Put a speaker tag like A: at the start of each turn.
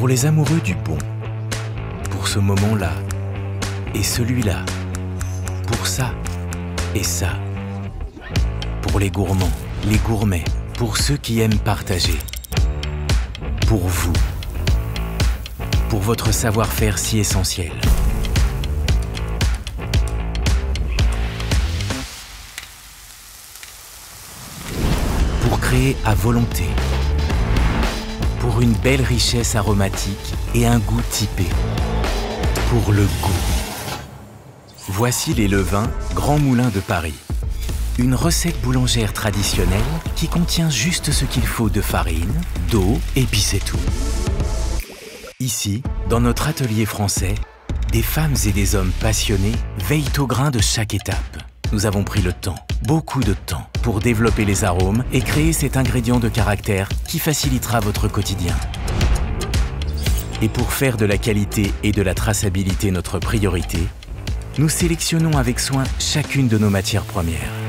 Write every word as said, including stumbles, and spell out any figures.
A: les amoureux du bon, pour ce moment-là et celui-là, pour ça et ça, pour les gourmands, les gourmets, pour ceux qui aiment partager, pour vous, pour votre savoir-faire si essentiel. Pour créer à volonté, pour une belle richesse aromatique et un goût typé, pour le goût. Voici les levains Grand Moulin de Paris. Une recette boulangère traditionnelle qui contient juste ce qu'il faut de farine, d'eau et puis c'est tout. Ici, dans notre atelier français, des femmes et des hommes passionnés veillent au grain de chaque étape. Nous avons pris le temps, beaucoup de temps, pour développer les arômes et créer cet ingrédient de caractère qui facilitera votre quotidien. Et pour faire de la qualité et de la traçabilité notre priorité, nous sélectionnons avec soin chacune de nos matières premières.